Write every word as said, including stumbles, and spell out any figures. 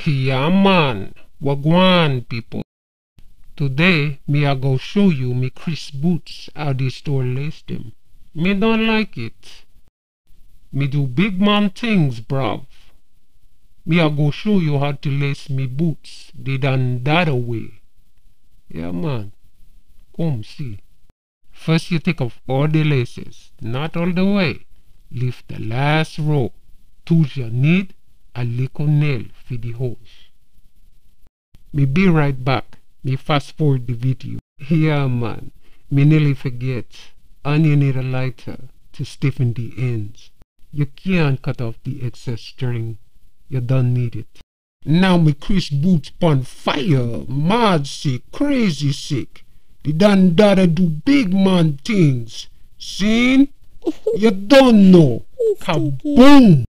Yeah man, wagwan people. Today me I go show you me criss boots how the store lace them. Me don't like it. Me do big man things, bruv. Me I go show you how to lace me boots. They done that away. Yeah man, come see. First you take off all the laces, not all the way. Lift the last row. Tools you need a little nail for the hose. Me be right back. Me fast forward the video. Yeah man, me nearly forget. And you need a lighter to stiffen the ends. You can't cut off the excess string. You don't need it. Now me criss boots on fire. Mad sick, crazy sick. They done gotta do big man things. Seen? You don't know. Kaboom!